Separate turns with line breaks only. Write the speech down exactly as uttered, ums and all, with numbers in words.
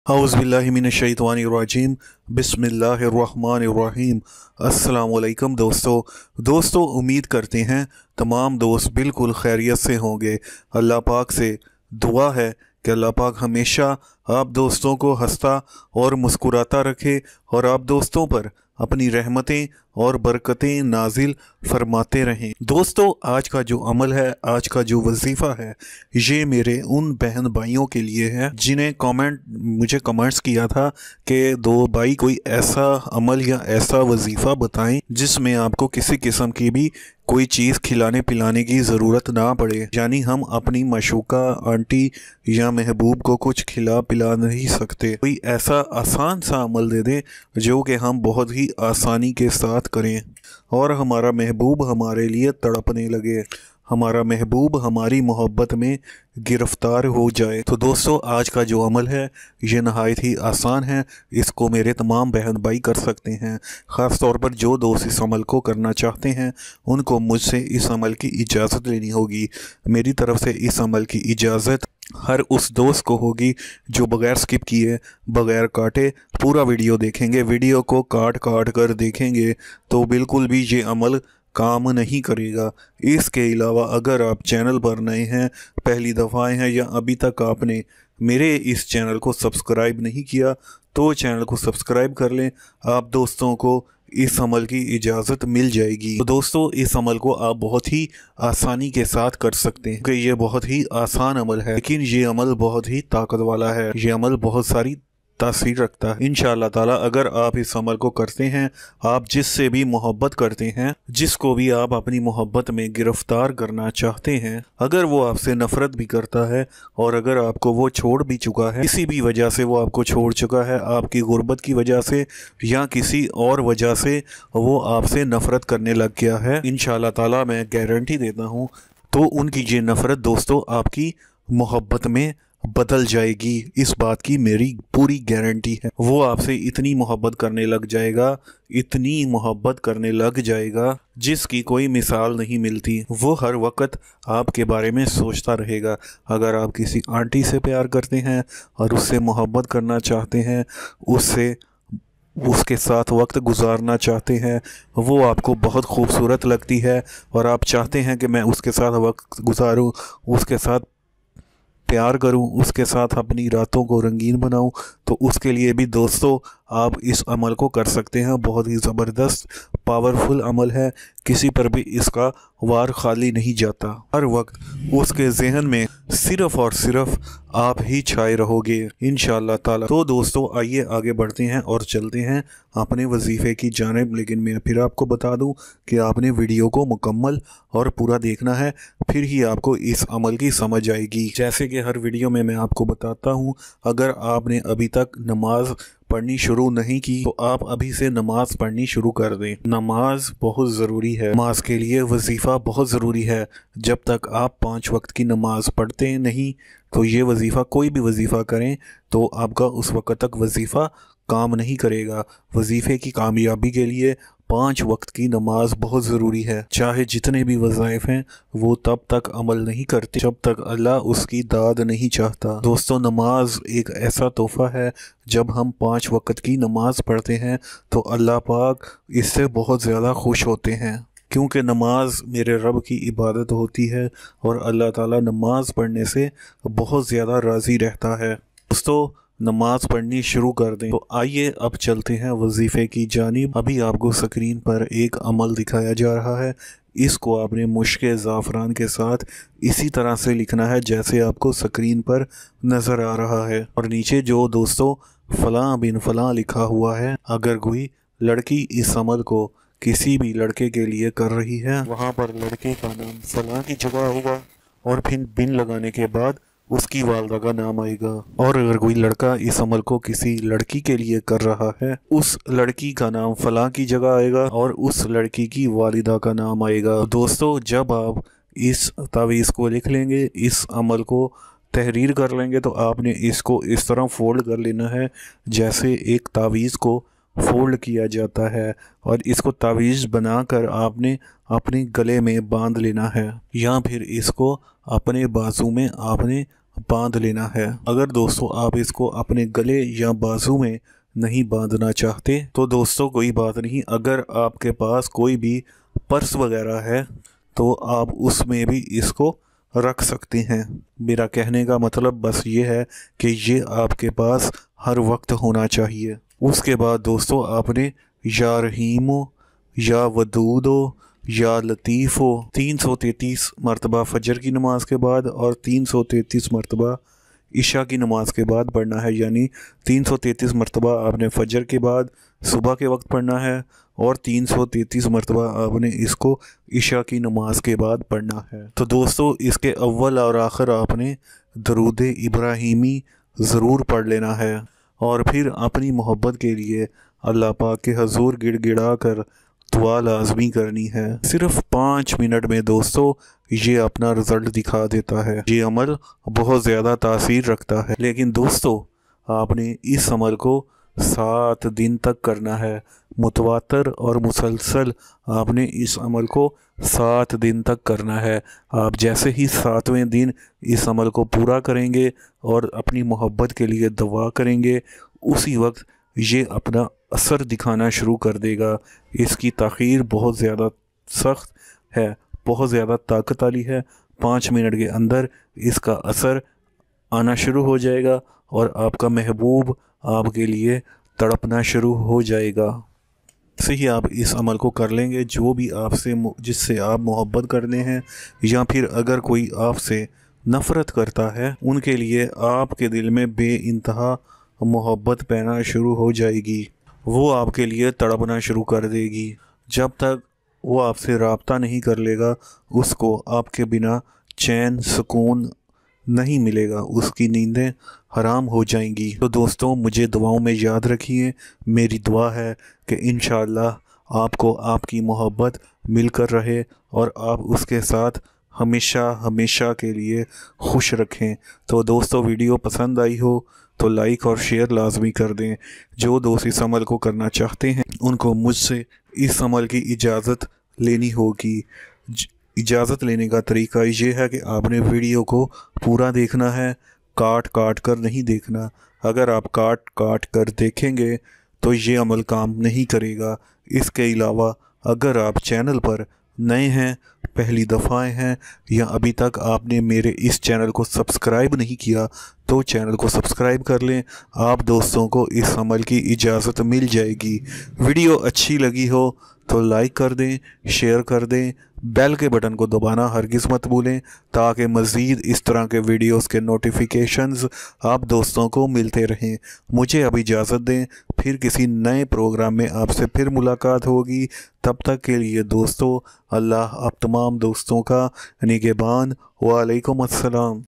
औज़ुबिल्लाहिमिनश्शैतानिर्रजीम बिस्मिल्लाहिर्रहमानिर्रहीम। अस्सलाम वालेकुम दोस्तों दोस्तों उम्मीद करते हैं तमाम दोस्त बिल्कुल खैरियत से होंगे। अल्लाह पाक से दुआ है कि अल्लाह पाक हमेशा आप दोस्तों को हंसता और मुस्कुराता रखे और आप दोस्तों पर अपनी रहमतें और बरकतें नाजिल फरमाते रहें। दोस्तों आज का जो अमल है, आज का जो वजीफ़ा है, ये मेरे उन बहन भाइयों के लिए है जिन्हें कमेंट मुझे कमेंट्स किया था कि दो भाई कोई ऐसा अमल या ऐसा वजीफ़ा बताएं जिसमें आपको किसी किस्म की भी कोई चीज़ खिलाने पिलाने की ज़रूरत ना पड़े, यानी हम अपनी मशूका आंटी या महबूब को कुछ खिला पिला नहीं सकते। कोई ऐसा आसान सा अमल दे दें जो कि हम बहुत ही आसानी के साथ करें और हमारा महबूब हमारे लिए तड़पने लगे, हमारा महबूब हमारी मोहब्बत में गिरफ़्तार हो जाए। तो दोस्तों आज का जो अमल है ये नहायत ही आसान है, इसको मेरे तमाम बहन भाई कर सकते हैं। ख़ास तौर पर जो दोस्त इस अमल को करना चाहते हैं उनको मुझसे इस अमल की इजाज़त लेनी होगी। मेरी तरफ़ से इस अमल की इजाज़त हर उस दोस्त को होगी जो बग़ैर स्किप किए बग़ैर काटे पूरा वीडियो देखेंगे। वीडियो को काट काट कर देखेंगे तो बिल्कुल भी ये अमल काम नहीं करेगा। इसके अलावा अगर आप चैनल पर नए हैं, पहली दफ़ा आए हैं या अभी तक आपने मेरे इस चैनल को सब्सक्राइब नहीं किया तो चैनल को सब्सक्राइब कर लें। आप दोस्तों को इस अमल की इजाज़त मिल जाएगी। तो दोस्तों इस अमल को आप बहुत ही आसानी के साथ कर सकते हैं कि ये बहुत ही आसान अमल है, लेकिन ये अमल बहुत ही ताकत वाला है। ये अमल बहुत सारी तासीर रखता है। इंशाअल्लाह ताला अगर आप इस अमल को करते हैं, आप जिससे भी मोहब्बत करते हैं, जिसको भी आप अपनी मोहब्बत में गिरफ्तार करना चाहते हैं, अगर वो आपसे नफ़रत भी करता है और अगर आपको वो छोड़ भी चुका है, किसी भी वजह से वो आपको छोड़ चुका है, आपकी गुर्बत की वजह से या किसी और वजह से वो आपसे नफ़रत करने लग गया है, इंशाअल्लाह ताला मैं गारंटी देता हूँ तो उनकी ये नफ़रत दोस्तों आपकी मोहब्बत में बदल जाएगी। इस बात की मेरी पूरी गारंटी है। वो आपसे इतनी मोहब्बत करने लग जाएगा, इतनी मोहब्बत करने लग जाएगा जिसकी कोई मिसाल नहीं मिलती। वो हर वक्त आपके बारे में सोचता रहेगा। अगर आप किसी आंटी से प्यार करते हैं और उससे मोहब्बत करना चाहते हैं, उससे उसके साथ वक्त गुजारना चाहते हैं, वो आपको बहुत खूबसूरत लगती है और आप चाहते हैं कि मैं उसके साथ वक्त गुजारूं, उसके साथ प्यार करूं, उसके साथ अपनी रातों को रंगीन बनाऊं, तो उसके लिए भी दोस्तों आप इस अमल को कर सकते हैं। बहुत ही ज़बरदस्त पावरफुल अमल है, किसी पर भी इसका वार खाली नहीं जाता। हर वक्त उसके जहन में सिर्फ़ और सिर्फ आप ही छाए रहोगे इंशाअल्लाह ताला। तो दोस्तों आइए आगे बढ़ते हैं और चलते हैं अपने वजीफ़े की जानिब। लेकिन मैं फिर आपको बता दूं कि आपने वीडियो को मुकम्मल और पूरा देखना है, फिर ही आपको इस अमल की समझ आएगी। जैसे कि हर वीडियो में मैं आपको बताता हूं, अगर आपने अभी तक नमाज पढ़नी शुरू नहीं की तो आप अभी से नमाज पढ़नी शुरू कर दें। नमाज बहुत ज़रूरी है, नमाज के लिए वजीफ़ा बहुत ज़रूरी है। जब तक आप पाँच वक्त की नमाज पढ़ते नहीं तो ये वजीफ़ा कोई भी वजीफ़ा करें तो आपका उस वक्त तक वजीफ़ा काम नहीं करेगा। वजीफ़े की कामयाबी के लिए पाँच वक्त की नमाज बहुत ज़रूरी है। चाहे जितने भी वज़ाइफ हैं वो तब तक अमल नहीं करते जब तक अल्लाह उसकी दाद नहीं चाहता। दोस्तों नमाज एक ऐसा तोहफ़ा है, जब हम पाँच वक्त की नमाज पढ़ते हैं तो अल्लाह पाक इससे बहुत ज़्यादा खुश होते हैं, क्योंकि नमाज मेरे रब की इबादत होती है और अल्लाह ताला नमाज पढ़ने से बहुत ज़्यादा राज़ी रहता है। दोस्तों नमाज पढ़नी शुरू कर दें। तो आइए अब चलते हैं वजीफ़े की जानिब। अभी आपको स्क्रीन पर एक अमल दिखाया जा रहा है, इसको आपने मुश्क ज़ाफ़रान के साथ इसी तरह से लिखना है जैसे आपको स्क्रीन पर नज़र आ रहा है। और नीचे जो दोस्तों फ़लाँ बिन फ़लाँ लिखा हुआ है, अगर कोई लड़की इस अमल को किसी भी लड़के के लिए कर रही है, वहाँ पर लड़के का नाम फ़लाँ की जगह होगा और फिर बिन लगाने के बाद उसकी वालदा का नाम आएगा। और अगर कोई लड़का इस अमल को किसी लड़की के लिए कर रहा है, उस लड़की का नाम फ़लाँ की जगह आएगा और उस लड़की की वालिदा का नाम आएगा। दोस्तों जब आप इस तावीज़ को लिख लेंगे, इस अमल को तहरीर कर लेंगे, तो आपने इसको इस तरह फ़ोल्ड कर लेना है जैसे एक तावीज़ को फ़ोल्ड किया जाता है और इसको तावीज़ बनाकर आपने अपने गले में बांध लेना है या फिर इसको अपने बाजू में आपने बांध लेना है। अगर दोस्तों आप इसको अपने गले या बाजू में नहीं बांधना चाहते तो दोस्तों कोई बात नहीं, अगर आपके पास कोई भी पर्स वगैरह है तो आप उसमें भी इसको रख सकते हैं। मेरा कहने का मतलब बस ये है कि ये आपके पास हर वक्त होना चाहिए। उसके बाद दोस्तों आपने या रहीमो या वदूदो या लतीफ़ो तीन सौ तैंतीस मरतबा फ़जर की नमाज के बाद और तीन सौ तैंतीस मरतबा इशा की नमाज के बाद पढ़ना है। यानी तीन सौ तैंतीस मरतबा आपने फ़जर के बाद सुबह के वक्त पढ़ना है और तीन सौ तैंतीस मरतबा आपने इसको इशा की नमाज के बाद पढ़ना है। तो दोस्तों इसके अव्वल और आखिर आपने दरूद इब्राहीमी ज़रूर पढ़ लेना है और फिर अपनी मोहब्बत के लिए अल्लाह पाक के हजूर गिड़गिड़ा कर दुआ लाजमी करनी है। सिर्फ पाँच मिनट में दोस्तों ये अपना रिज़ल्ट दिखा देता है। ये अमल बहुत ज़्यादा तासीर रखता है। लेकिन दोस्तों आपने इस अमल को सात दिन तक करना है। मुतवातर और मुसलसल आपने इस अमल को सात दिन तक करना है। आप जैसे ही सातवें दिन इस अमल को पूरा करेंगे और अपनी मोहब्बत के लिए दुआ करेंगे, उसी वक्त ये अपना असर दिखाना शुरू कर देगा। इसकी ताख़ीर बहुत ज़्यादा सख्त है, बहुत ज़्यादा ताकत वाली है। पाँच मिनट के अंदर इसका असर आना शुरू हो जाएगा और आपका महबूब आपके लिए तड़पना शुरू हो जाएगा। से ही आप इस अमल को कर लेंगे, जो भी आपसे जिससे आप मोहब्बत करते हैं या फिर अगर कोई आपसे नफ़रत करता है, उनके लिए आपके दिल में बेइंतहा मोहब्बत पैना शुरू हो जाएगी। वो आपके लिए तड़पना शुरू कर देगी। जब तक वो आपसे रब्ता नहीं कर लेगा, उसको आपके बिना चैन सुकून नहीं मिलेगा, उसकी नींदें हराम हो जाएंगी। तो दोस्तों मुझे दुआओं में याद रखिए। मेरी दुआ है कि इंशाअल्लाह आपको आपकी मोहब्बत मिलकर रहे और आप उसके साथ हमेशा हमेशा के लिए खुश रखें। तो दोस्तों वीडियो पसंद आई हो तो लाइक और शेयर लाजमी कर दें। जो दोस्त इस अमल को करना चाहते हैं उनको मुझसे इस अमल की इजाज़त लेनी होगी। इजाज़त लेने का तरीका ये है कि आपने वीडियो को पूरा देखना है, काट काट कर नहीं देखना। अगर आप काट काट कर देखेंगे तो ये अमल काम नहीं करेगा। इसके अलावा अगर आप चैनल पर नए हैं, पहली दफ़ा हैं या अभी तक आपने मेरे इस चैनल को सब्सक्राइब नहीं किया तो चैनल को सब्सक्राइब कर लें। आप दोस्तों को इस अमल की इजाज़त मिल जाएगी। वीडियो अच्छी लगी हो तो लाइक कर दें, शेयर कर दें, बेल के बटन को दबाना हरगिज़ मत भूलें ताकि मज़ीद इस तरह के वीडियोस के नोटिफिकेशंस आप दोस्तों को मिलते रहें। मुझे अब इजाज़त दें, फिर किसी नए प्रोग्राम में आपसे फिर मुलाकात होगी। तब तक के लिए दोस्तों अल्लाह आप तमाम दोस्तों का निगहबान। वालेकुम अस्सलाम।